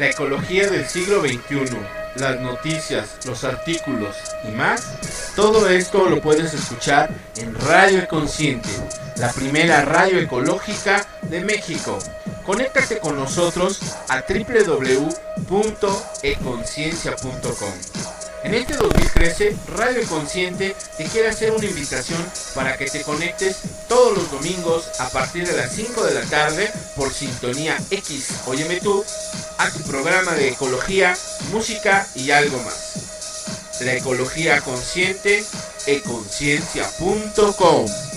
La ecología del siglo XXI, las noticias, los artículos y más, todo esto lo puedes escuchar en Radio Consciente, la primera radio ecológica de México. Conéctate con nosotros a www.econciencia.com. En este 2013, Radio Consciente te quiere hacer una invitación para que te conectes todos los domingos a partir de las 5 de la tarde por Sintonía X, óyeme tú, a tu programa de ecología, música y algo más. La ecología consciente, econciencia.com.